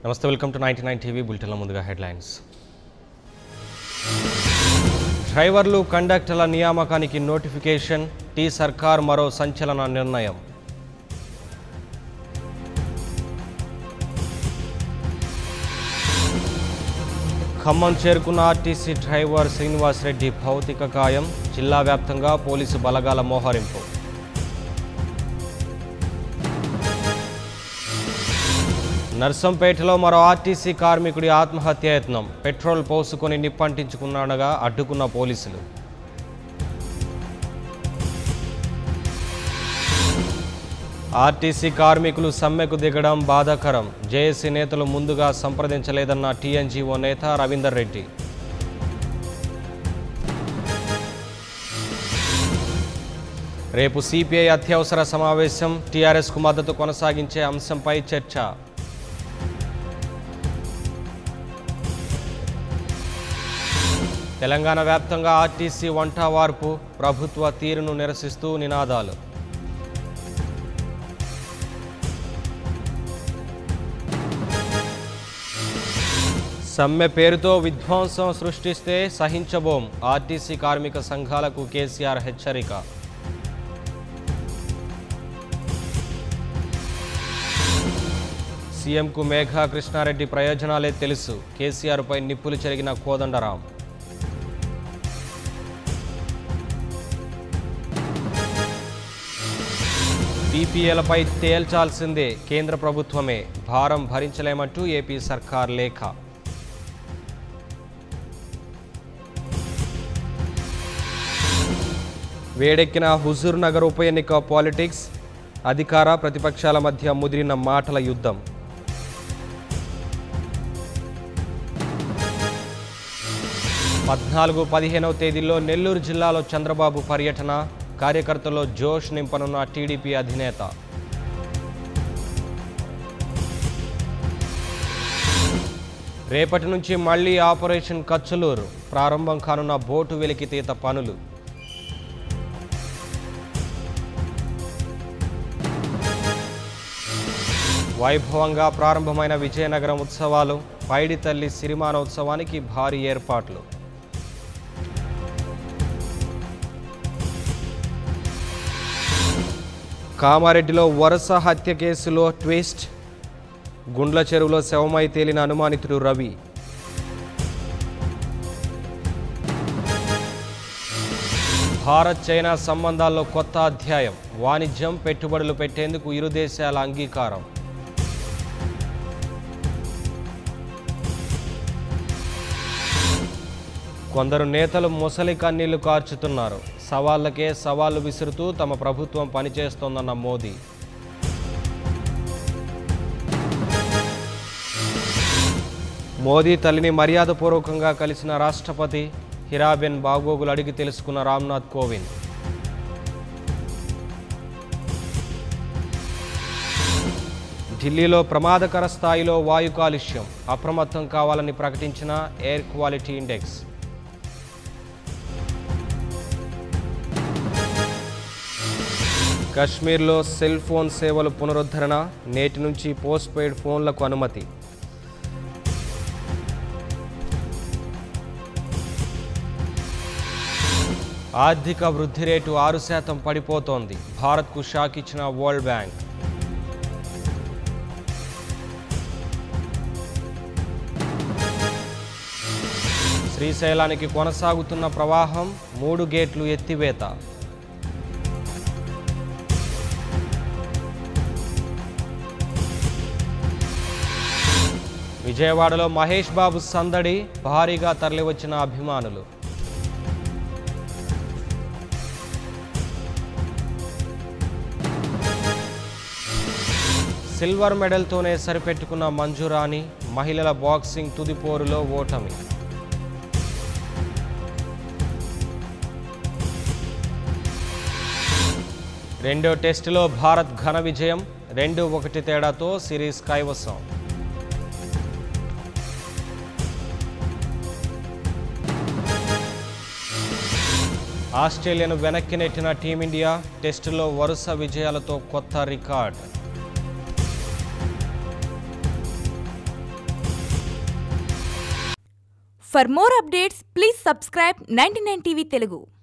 నమస్తే, welcome to 99 TV. బులెటిన్ల ముందుగా headlines. డ్రైవర్లు కండక్టర్ల నియామకానికి నోటిఫికేషన్. టీ సర్కార్ మరో సంచలన నిర్ణయం. ఖమ్మం చేరుకున్న ఆర్టీసీ డ్రైవర్ శ్రీనివాస్ రెడ్డి భౌతిక గాయం. జిల్లా వ్యాప్తంగా పోలీసు బలగాల మోహరింపు. నర్సంపేటలో మరో ఆర్టీసీ కార్మికుడి ఆత్మహత్యాయత్నం. పెట్రోల్ పోసుకొని నిప్పంటించుకున్నాడగా అడ్డుకున్న పోలీసులు. ఆర్టీసీ కార్మికులు సమ్మెకు దిగడం బాధాకరం. జేఏసీ నేతలు ముందుగా సంప్రదించలేదన్న టీఎన్జీఓ నేత రవీందర్ రెడ్డి. రేపు సిపిఐ అత్యవసర సమావేశం. టీఆర్ఎస్కు మద్దతు కొనసాగించే అంశంపై చర్చ. తెలంగాణ వ్యాప్తంగా ఆర్టీసీ వంట వార్పు. ప్రభుత్వ తీరును నిరసిస్తూ నినాదాలు. సమ్మె పేరుతో విధ్వంసం సృష్టిస్తే సహించబోం. ఆర్టీసీ కార్మిక సంఘాలకు కేసీఆర్ హెచ్చరిక. సీఎంకు మేఘా కృష్ణారెడ్డి ప్రయోజనాలే తెలుసు. కేసీఆర్పై నిప్పులు చెరిగిన కోదండరాం. పీపీఎలపై తేల్చాల్సిందే కేంద్ర ప్రభుత్వమే. భారం భరించలేమంటూ ఏపీ సర్కార్ లేఖ. వేడెక్కిన హుజూర్ నగర్ ఉప ఎన్నిక పాలిటిక్స్. అధికార ప్రతిపక్షాల మధ్య ముదిరిన మాటల యుద్ధం. పద్నాలుగు 15వ తేదీల్లో నెల్లూరు జిల్లాలో చంద్రబాబు పర్యటన. కార్యకర్తల్లో జోష్ నింపనున్న టీడీపీ అధినేత. రేపటి నుంచి మళ్లీ ఆపరేషన్ కచ్చలూరు. ప్రారంభం కానున్న బోటు వెలికితీత పనులు. వైభవంగా ప్రారంభమైన విజయనగరం ఉత్సవాలు. పైడితల్లి సిరిమానోత్సవానికి భారీ ఏర్పాట్లు. కామారెడ్డిలో వరుస హత్య కేసులో ట్విస్ట్. గుండ్ల చెరువులో శవమై తేలిన అనుమానితుడు రవి. భారత్ చైనా సంబంధాల్లో కొత్త అధ్యాయం. వాణిజ్యం, పెట్టుబడులు పెట్టేందుకు ఇరు దేశాల అంగీకారం. కొందరు నేతలు ముసలి కన్నీళ్లు కార్చుతున్నారు. సవాళ్లకే సవాళ్లు విసురుతూ తమ ప్రభుత్వం పనిచేస్తోందన్న మోదీ. మోదీ తల్లిని మర్యాదపూర్వకంగా కలిసిన రాష్ట్రపతి. హీరాబెన్ బాగోగులు అడిగి తెలుసుకున్న రామ్నాథ్ కోవింద్. ఢిల్లీలో ప్రమాదకర స్థాయిలో వాయు కాలుష్యం. అప్రమత్తం కావాలని ప్రకటించిన ఎయిర్ క్వాలిటీ ఇండెక్స్. కశ్మీర్లో సెల్ ఫోన్ సేవలు పునరుద్ధరణ. నేటి నుంచి పోస్ట్ పెయిడ్ ఫోన్లకు అనుమతి. ఆర్థిక వృద్ధి రేటు 6% పడిపోతోంది. భారత్కు షాక్ ఇచ్చిన వరల్డ్ బ్యాంక్. శ్రీశైలానికి కొనసాగుతున్న ప్రవాహం. 3 గేట్లు ఎత్తివేత. విజయవాడలో మహేష్ బాబు సందడి. భారీగా తరలివచ్చిన అభిమానులు. సిల్వర్ మెడల్తోనే సరిపెట్టుకున్న మంజురాణి. మహిళల బాక్సింగ్ తుదిపోరులో ఓటమి. రెండో టెస్టులో భారత్ ఘన విజయం. 2-1 తేడాతో సిరీస్ కైవసం. ఆస్ట్రేలియాను వెనక్కి నెట్టిన టీమిండియా. టెస్టులో వరుస విజయాలతో కొత్త record. For more updates, please subscribe 99 TV Telugu.